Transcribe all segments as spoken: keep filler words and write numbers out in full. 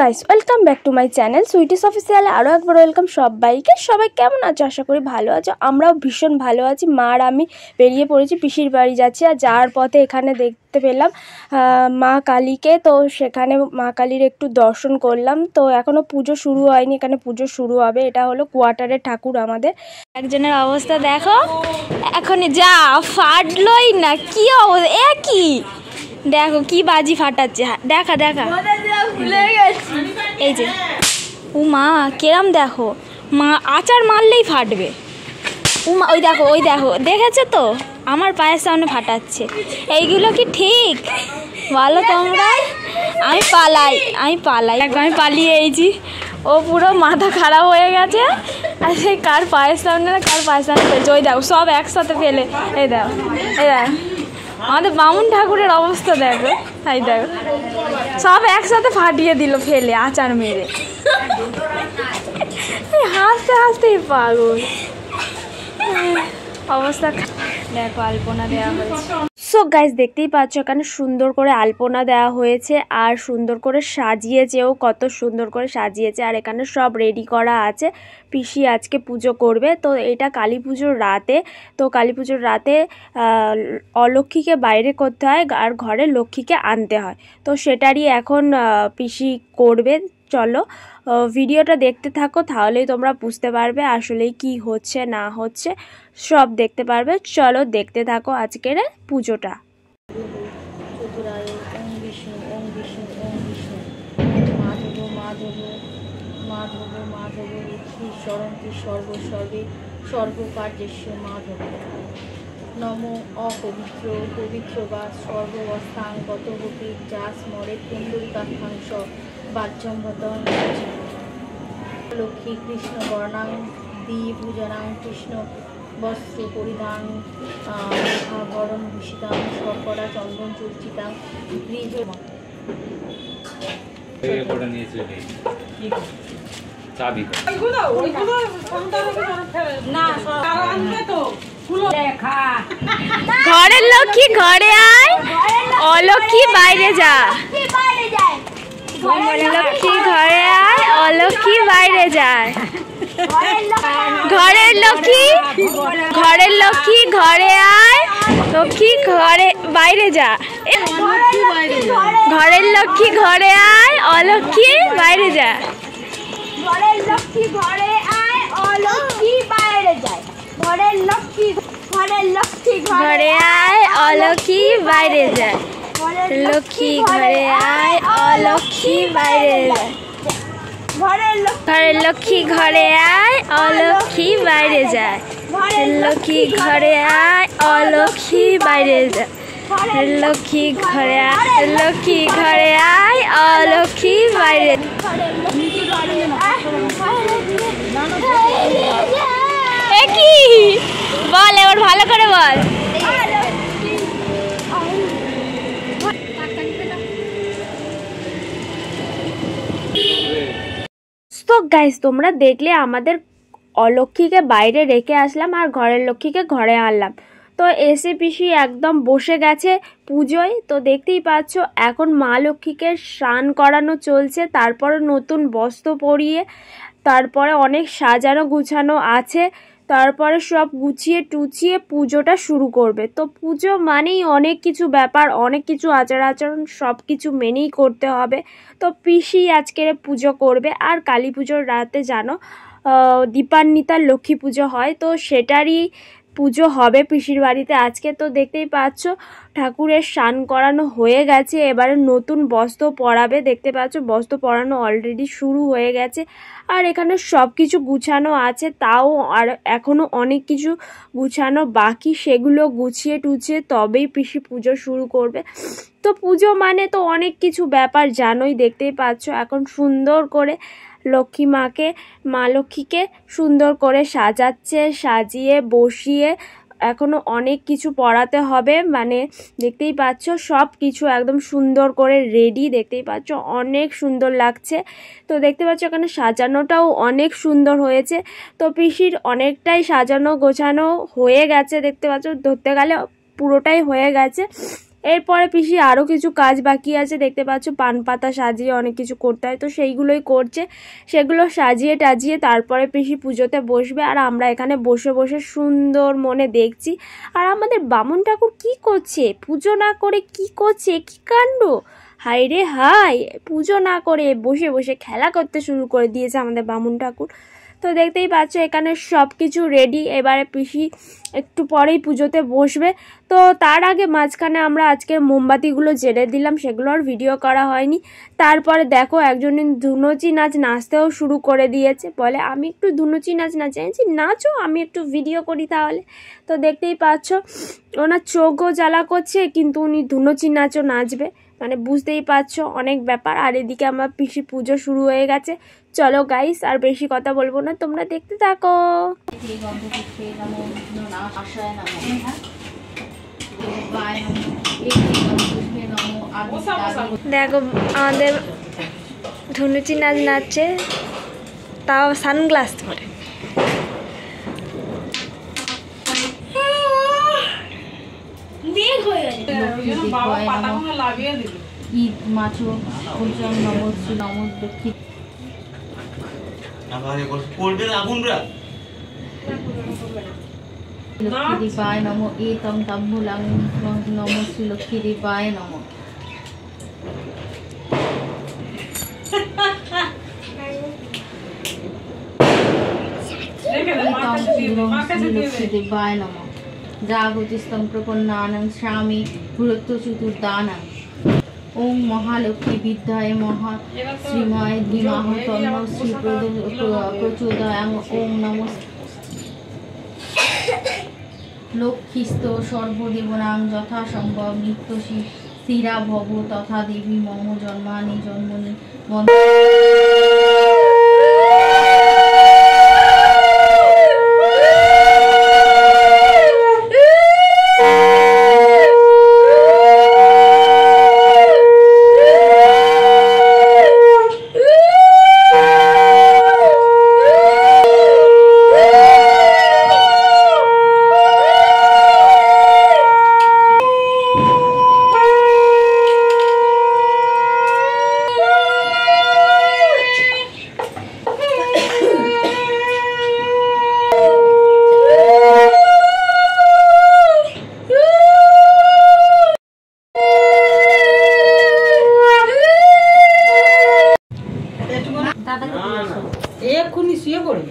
Guys welcome back to my channel sweeties অফিসিয়ালে আরও একবার ওয়েলকাম সবাইকে। সবাই কেমন আছো? আশা করি ভালো আছো। আমরাও ভীষণ ভালো আছি। মা আর আমি বেরিয়ে পড়েছি, পিসির বাড়ি যাচ্ছি। আর যাওয়ার পথে এখানে দেখতে পেলাম মা কালীকে, তো সেখানে মা কালীর একটু দর্শন করলাম। তো এখনও পুজো শুরু হয়নি, এখানে পুজো শুরু হবে। এটা হলো কোয়ার্টারের ঠাকুর আমাদের। একজনের অবস্থা দেখো, এখন যা ফাটলই না, কি অবস্থা, এ কি দেখো কি বাজি ফাটাচ্ছে, দেখা দেখা এই যে ও মা কেরম দেখো, মা আচার মারলেই ফাটবে। ও মা ওই দেখো ওই দেখো দেখেছো তো আমার পায়ের সামনে ফাটাচ্ছে। এইগুলো কি ঠিক বলো তোমরা? আমি পালাই আমি পালাই আমি পালিয়ে এইছি। ও পুরো মাথা খারাপ হয়ে গেছে। আর সেই কার পায়ের সামনে না কার পায়ের সামনে ফেলছে, ওই দেখো সব একসাথে ফেলে। এই দেখো এই দেখো আমাদের বামুন ঠাকুরের অবস্থা দেখো, তাই দেখো সব একসাথে ফাটিয়ে দিল ফেলে আচার মেরে। হাসতে হাসতেই পাগল অবস্থা। দেখো আলপনা দেওয়া হয়েছে। সো গাইস দেখতেই পাচ্ছ এখানে সুন্দর করে আলপনা দেওয়া হয়েছে আর সুন্দর করে সাজিয়েছেও, কত সুন্দর করে সাজিয়েছে। আর এখানে সব রেডি করা আছে। পিসি আজকে পুজো করবে, তো এটা কালী পুজোর রাতে। তো কালী পুজোর রাতে অলক্ষ্মীকে বাইরে করতে হয় আর ঘরে লক্ষ্মীকে আনতে হয়। তো সেটারই এখন পিসি করবে। চলো ভিডিওটা দেখতে থাকো, তাহলেই তোমরা বুঝতে পারবে আসলেই কি হচ্ছে না হচ্ছে, সব দেখতে পারবে। চলো দেখতে থাকো আজকের পুজোটা। মাধব মাধব ঈশ্বরন্তি সর্ব সর্বে সর্বকার্যস্য মাধব। নম অপবিত্র পবিত্র বা সর্বস্থাঙ্গত হপি যা স্মরে কুণ্ডলিকাক্ষাংশ বাহ্যম্ভতং লক্ষ্মী কৃষ্ণ বর্ণাং দ্বিভুজনাং কৃষ্ণ বস্ত্র পরিধান বরণ ভূষিতাং শর্করা চন্দন চর্চিতাং গৃহ ঘরের লক্ষ্মী ঘরে আয়, অলক্ষ্মী বাইরে যা। লক্ষ্মী ঘরে আয়, অলক্ষ্মী বাইরে যায়। ঘরের লক্ষ্মী ঘরের লক্ষ্মী ঘরে আয়, লক্ষ্মী ঘরে বাইরে যা। ঘরের লক্ষ্মী ঘরে আয়, অলক্ষ্মী বাইরে যা। ঘরের লক্ষ্মী ঘরে আয়, অলক্ষ্মী বাইরে যায়। ঘরের লক্ষ্মী ঘরের লক্ষ্মী ঘরে আয়, অলক্ষ্মী বাইরে যায়। লক্ষ্মী ঘরে আয়, অলক্ষ্মী বাইরে যায়। ঘরের লক্ষ্মী ঘরে আয়, অলক্ষ্মী বাইরে যায়। লক্ষ্মী ঘরে আয়, অলক্ষ্মী বাইরে যায়। লক্ষ্মী ঘরে আয়, লক্ষ্মী ঘরে আয়, অলক্ষ্মী বাইরে। কি বল এবার ভালো করে বল। তো গাইস তোমরা দেখলে আমাদের অলক্ষ্মীকে বাইরে রেখে আসলাম আর ঘরের লক্ষ্মীকে ঘরে আনলাম। তো এসে পিসি একদম বসে গেছে পুজোয়। তো দেখতেই পাচ্ছ এখন মা লক্ষ্মীকে স্নান করানো চলছে, তারপরে নতুন বস্ত্র পরিয়ে, তারপরে অনেক সাজানো গুছানো আছে, তারপরে সব গুছিয়ে টুচিয়ে পুজোটা শুরু করবে। তো পুজো মানেই অনেক কিছু ব্যাপার, অনেক কিছু আচার আচরণ সব কিছু মেনেই করতে হবে। তো পিসি আজকের পুজো করবে। আর কালী পুজোর রাতে জানো দীপান্বিতার লক্ষ্মী পুজো হয়, তো সেটারই পুজো হবে পিসির বাড়িতে আজকে। তো দেখতেই পাচ্ছ ঠাকুরের স্নান করানো হয়ে গেছে, এবারে নতুন বস্ত্র পরাবে। দেখতে পাচ্ছ বস্ত্র পরানো অলরেডি শুরু হয়ে গেছে। আর এখানে সব কিছু গুছানো আছে, তাও আর এখনও অনেক কিছু গুছানো বাকি, সেগুলো গুছিয়ে টুছিয়ে তবেই পিসি পুজো শুরু করবে। তো পুজো মানে তো অনেক কিছু ব্যাপার জানোই, দেখতেই পাচ্ছ এখন সুন্দর করে লক্ষ্মী মাকে মা লক্ষ্মীকে সুন্দর করে সাজাচ্ছে, সাজিয়ে বসিয়ে এখনও অনেক কিছু পড়াতে হবে। মানে দেখতেই পাচ্ছ সব কিছু একদম সুন্দর করে রেডি, দেখতেই পাচ্ছ অনেক সুন্দর লাগছে। তো দেখতে পাচ্ছ এখানে সাজানোটাও অনেক সুন্দর হয়েছে। তো পিসির অনেকটাই সাজানো গোছানো হয়ে গেছে, দেখতে পাচ্ছ ধরতে গেলে পুরোটাই হয়ে গেছে। এরপরে পিসি আরও কিছু কাজ বাকি আছে, দেখতে পাচ্ছ পান পাতা সাজিয়ে অনেক কিছু করতে হয়, তো সেইগুলোই করছে। সেগুলো সাজিয়ে টাজিয়ে তারপরে পিসি পুজোতে বসবে, আর আমরা এখানে বসে বসে সুন্দর মনে দেখছি। আর আমাদের বামুন ঠাকুর কি করছে, পুজো না করে কি করছে, কি কাণ্ড! হাই রে হাই, পুজো না করে বসে বসে খেলা করতে শুরু করে দিয়েছে আমাদের বামুন ঠাকুর। তো দেখতেই পাচ্ছ এখানে সব কিছু রেডি। এবারে পিসি একটু পরেই পুজোতে বসবে। তো তার আগে মাঝখানে আমরা আজকের মোমবাতিগুলো জেলে দিলাম, সেগুলো আর ভিডিও করা হয়নি। তারপরে দেখো একজন ধুনুচি নাচ নাচতেও শুরু করে দিয়েছে, বলে আমি একটু ধুনুচি নাচ নাচি, নাচো আমি একটু ভিডিও করি তাহলে। তো দেখতেই পাচ্ছ ওনার চোখও জ্বালা করছে, কিন্তু উনি ধুনুচি নাচও নাচবে, মানে বুঝতেই পারছো অনেক ব্যাপার। আর এদিকে আমার পিসি পুজো শুরু হয়ে গেছে। চলো গাইস, আর বেশি কথা বলবো না, তোমরা দেখতে থাকো। দেখো আমাদের ধুনুচি নাচ নাচছে, তাও সানগ্লাস পরে। ঈদ মাছো পঞ্চম নমঃ শ্রী নমঃ দক্ষিণ লক্ষ্মী দেবায় নমঃ এতং তাম্বুলাং নমঃ শ্রী লক্ষ্মী দেবায় নমঃ। লক্ষ্মী দেবায় নমঃ জাগতিস্তং প্রপন্নানাং স্বামী ভূরত্ব চতুর্দানাং। ওং মহালক্ষ্মী বিদ্যায় মহা শ্রীময় ধীমহ তন্ন শ্রী প্রচোদয়াং। ওং নমঃ লক্ষ্মীস্ত সর্বদেবনাং যথা সম্ভব নিত্য স্থিরা ভব তথা দেবী মম জন্মানি জন্মনি। এক্ষুনি শুয়ে পড়বে।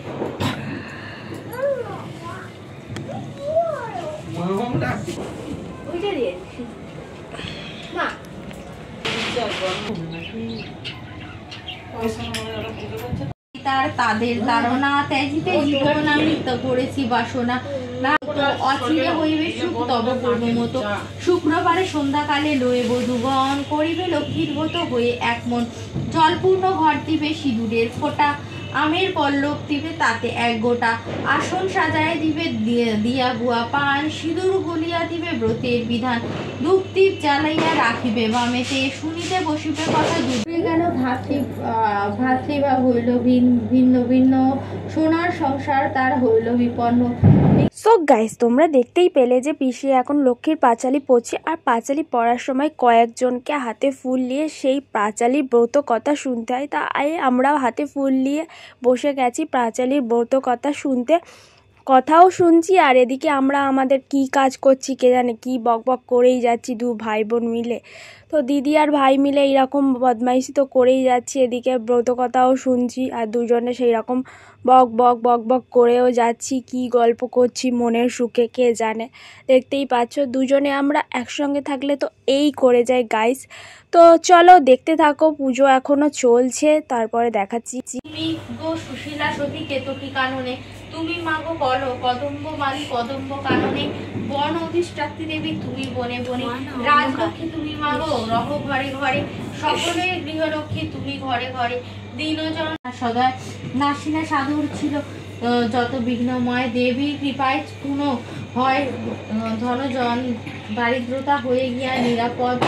তাদের তারা ত্যাজিতে জীবন আমৃত করেছি বাসনা না তো অচিরে হইবে সুখ তব পূর্ণমত। শুক্রবারে সন্ধ্যাকালে লয়ে বধূগণ করিবে লক্ষ্মীর মত হয়ে এক মন। জলপূর্ণ ঘর দিবে সিঁদুরের ফোঁটা, আমের পল্লব দিবে তাতে এক গোটা। আসন সাজায় দিবে দিয়া গুয়া পান, সিঁদুর গলিয়া দিবে ব্রতের বিধান। ধূপ দীপ জ্বালাইয়া রাখিবে বামেতে, শুনিতে বসিবে কথা দুপুরে কেন ভাতৃ ভাতৃভা হইল ভিন্ন ভিন্ন, সোনার সংসার তার হইল বিপন্ন। সো গাইস, তোমরা দেখতেই পেলে যে পিসি এখন লক্ষ্মীর পাঁচালি পড়ছে, আর পাঁচালি পড়ার সময় কয়েকজনকে হাতে ফুল নিয়ে সেই পাঁচালির ব্রত কথা শুনতে হয়। তাই আমরাও হাতে ফুল নিয়ে বসে গেছি পাঁচালির ব্রত কথা শুনতে, কথাও শুনছি। আর এদিকে আমরা আমাদের কি কাজ করছি কে জানে, কি বক বক করেই যাচ্ছি দু ভাই বোন মিলে। তো দিদি আর ভাই মিলে এইরকম বদমাইশি তো করেই যাচ্ছি, এদিকে ব্রত কথাও শুনছি আর দুজনে সেই রকম বক বক বক বক করেও যাচ্ছি। কি গল্প করছি মনের সুখে কে জানে। দেখতেই পাচ্ছ দুজনে আমরা একসঙ্গে থাকলে তো এই করে যায় গাইস। তো চলো দেখতে থাকো, পুজো এখনো চলছে, তারপরে দেখাচ্ছি। তুমি গো সুশীলা সতী কেতকী কাননে, তুমি মাগো বলো কদম্ব মালি কদম্ব কাননে। বন অধিষ্ঠাত্রী দেবী তুমি বনে বনে, রাজলক্ষ্মী তুমি মাগো রহ ঘরে ঘরে। সকলের গৃহলক্ষ্মী তুমি ঘরে ঘরে, দীনজন সদা নাসিনা সাধুর ছিল যত বিঘ্নময়। দেবীর কৃপায় পুনঃ হয় ধনজন, দারিদ্রতা হয়ে গিয়া নিরাপদ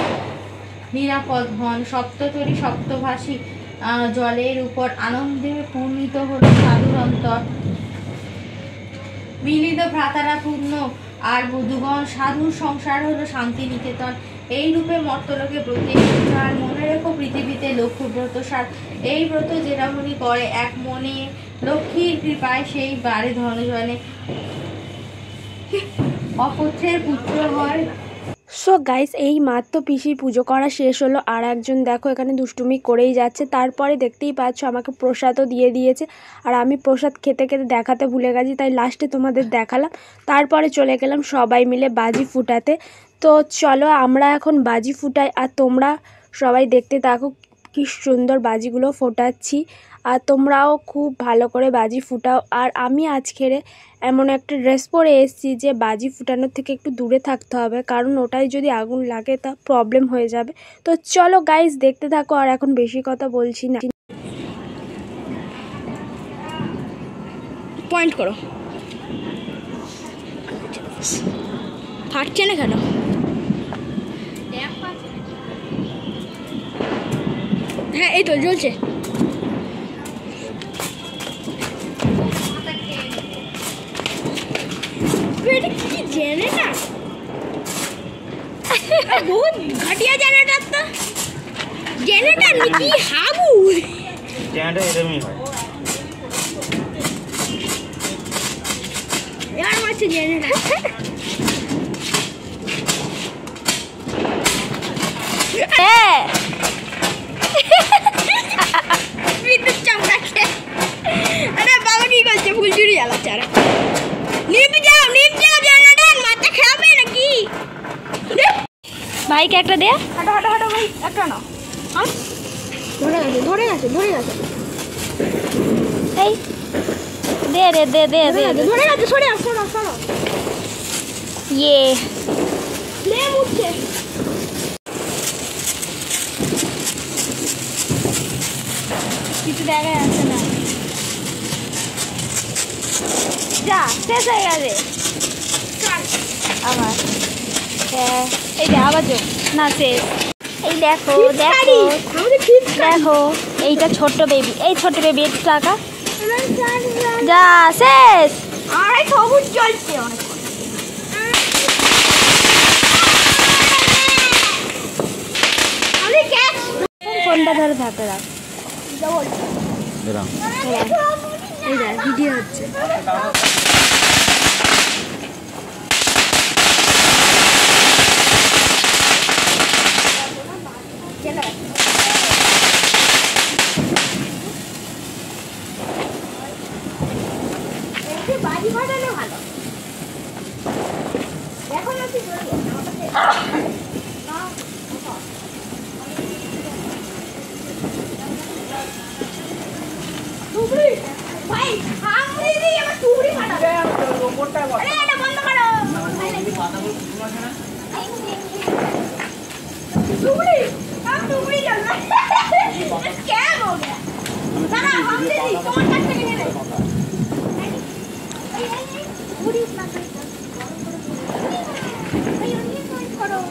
নিরাপদ হন। সপ্তচরী সপ্তভাষী জলের উপর আনন্দে পূর্ণিত হল সাধুর অন্তর। মিলিত ভ্রাতারা পূর্ণ আর বধূগণ, সাধুর সংসার হলো শান্তিনিকেতন। এই রূপে মর্তলোকে ব্রতে আর মনে রেখো পৃথিবীতে লক্ষ্য ব্রত সার। এই ব্রত যে রমণী করে এক মনে লক্ষ্মীর কৃপায় সেই বারে ধনজনে অপুত্রের পুত্র হয়। সো গাইস এই মাত্র পিসির পুজো করা শেষ হলো, আর একজন দেখো এখানে দুষ্টুমি করেই যাচ্ছে। তারপরে দেখতেই পাচ্ছ আমাকে প্রসাদও দিয়ে দিয়েছে, আর আমি প্রসাদ খেতে খেতে দেখাতে ভুলে গেছি, তাই লাস্টে তোমাদের দেখালাম। তারপরে চলে গেলাম সবাই মিলে বাজি ফুটাতে। তো চলো আমরা এখন বাজি ফুটাই, আর তোমরা সবাই দেখতে থাকো কি সুন্দর বাজিগুলো ফোটাচ্ছি, আর তোমরাও খুব ভালো করে বাজি ফুটাও। আর আমি আজকের এমন একটা ড্রেস পরে এসেছি যে বাজি ফুটানোর থেকে একটু দূরে থাকতে হবে, কারণ ওটাই যদি আগুন লাগে তা প্রবলেম হয়ে যাবে। তো চলো গাইস দেখতে থাকো, আর এখন বেশি কথা বলছি না। পয়েন্ট করো। ফাটছে না কেন? হ্যাঁ এই তো জ্বলছে। কি জেনারেটর? বহুত ঘটিয়া জেনারেটর তো। জেনারেটর নাকি হাবু? জেনারেটর এরকমই হয়। यार মারছে জেনারেটর। হ্যাঁ বিদ্যুৎ চমকাচ্ছে। আরে বাবা কি করছে? ফুলঝুরি জ্বালাচ্ছে। আরে নিভে যাও নিভে যাও, জেনারেটর মাথা খাবে নাকি? ভাইকে একটা দে। হাঁটো হাঁটো হাঁটো ভাই, একটা নাও। হ্যাঁ ধরে গেছে ধরে গেছে ধরে গেছে এই দে রে দে দে দে ধরে গেছে। সরে আস সরো সরো। ইয়ে ফ্লেম উঠছে। কিছু দেখা যাচ্ছে না। যা শেষ হয়ে গেছে আবার। হ্যাঁ এই যে আবার যোগ না শেষ। এই দেখো দেখো দেখো এইটা ছোট্ট বেবি, এই ছোট্ট বেবি একটু টাকা যা শেষ। আরে সবুজ জ্বলছে অনেক। ফোনটা ধরে থাকে রাখ। এই দেখ ভিডিও হচ্ছে। বাজি ফাটানো ভালো। এখন আমি ভাই সামনে দিয়ে আমার টুকরি ফাটাবে। আরে এটা বন্ধ করো। টুকরি কাম টুকরি জ্বলবে। স্ক্যাম हो गया। দাঁড়া हम दे दी তোমার কাছ থেকে নিয়ে নে। এই এই টুকরি ফাটাবে। ভাই ওনি পয়েন্ট করো।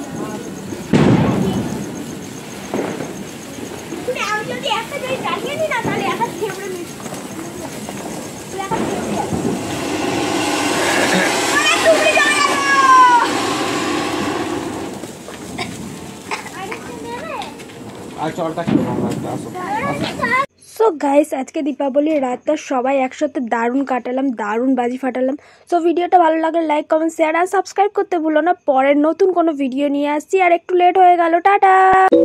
তুমি আমি যদি একটা জায়গায় দাঁড়িয়ে নি না তাহলে একটা ফেভারিট মিস। তুই একটা ফেভারিট। আরে টুকরি জ্বলে গেল। আরে তুমি নেবে? আর চলটা কি বাংলা আসো। সো গাইস আজকে দীপাবলির রাতটা সবাই একসাথে দারুণ কাটালাম, দারুণ বাজি ফাটালাম। সো ভিডিওটা ভালো লাগলে লাইক কমেন্ট শেয়ার আর সাবস্ক্রাইব করতে ভুলো না। পরের নতুন কোনো ভিডিও নিয়ে আসছি, আর একটু লেট হয়ে গেল, টাটা।